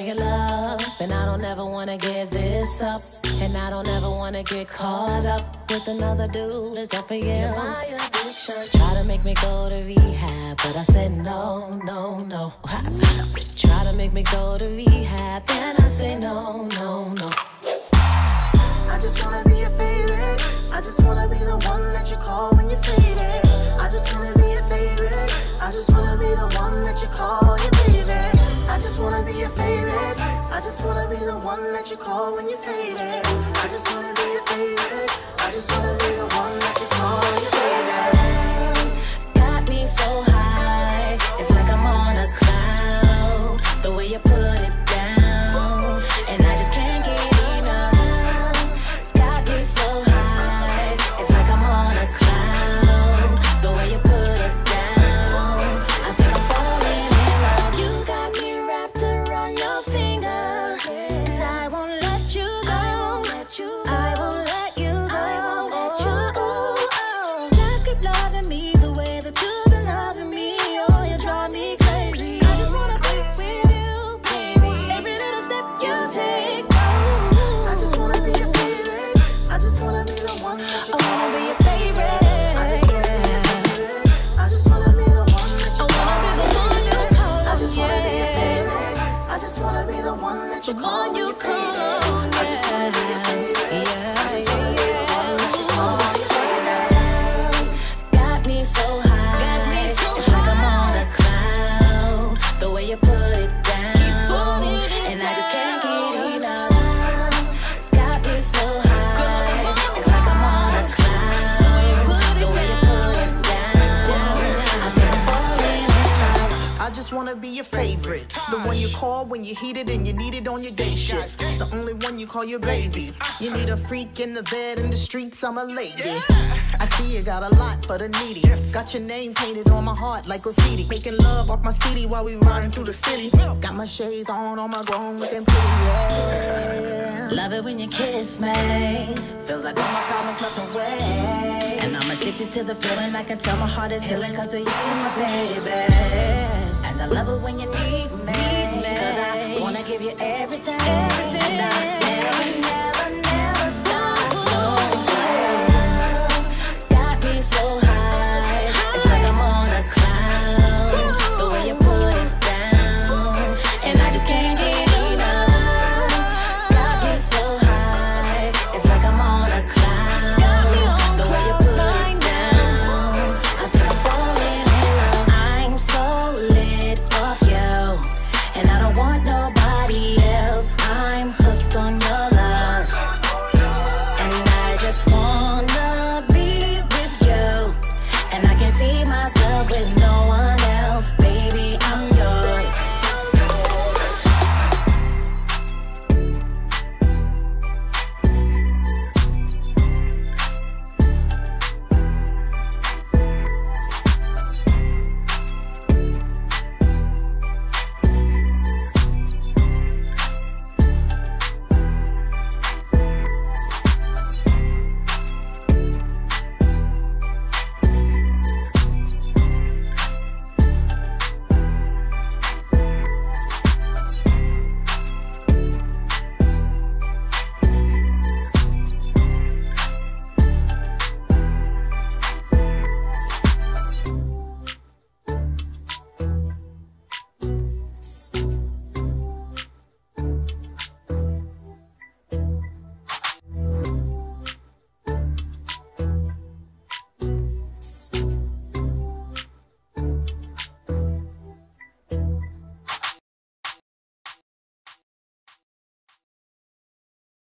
on your love, and I don't ever wanna give this up, and I don't ever wanna get caught up with another dude that's up for you. You're my addiction. Try to make me go to rehab, but I said no, no, no. Try to make me go to rehab, and I say no, no, no. I just wanna be your favorite. I just wanna be the one that you call when you're faded. I just wanna be your favorite. I just wanna be the one that you call your baby. I just wanna be your favorite. I just wanna be the one that you call when you're faded. I just wanna be your favorite. I just wanna be the one that you call your baby. Got me so high, it's like I'm on a cloud. The way you put it down, and I just can't get enough. Got me so high, it's like I'm on a cloud. The way you put it down, I think I'm falling in love. You got me wrapped around your finger, and I won't let you go. I won't let you go. Just keep loving me the way that you've been loving me. Oh, you drive me crazy. I just wanna be with you, baby. Every little step you take. I just wanna be your favorite. I just wanna be the one that you I call. wanna be your favorite. I just wanna be your favorite. I just wanna be the one that you I wanna be the one you call. I just wanna be your favorite. I just wanna be the one that you call. One you when you're call. faded. I just wanna be your favorite. Yeah, I just wanna be the one that you call when you're faded. got me so high. It's like I'm on a cloud. The way you put it down, and I just can't get enough. Got me so high. It's like I'm on a cloud. The way you put it down, I think I'm falling in love. I just wanna be your favorite. The one you call when you heat it and you need it on your day shift. The only one you call your baby. You need a freak in the bed, in the streets, I'm a lady. I see you got a lot for the needy. Got your name painted on my heart like graffiti. Making love off my CD while we riding through the city. Got my shades on my grown looking pretty, yeah. Love it when you kiss me. Feels like all my problems melt away. And I'm addicted to the feeling. I can tell my heart is healing cause of you, my baby. And I love it when you need me. Cause I wanna give you everything.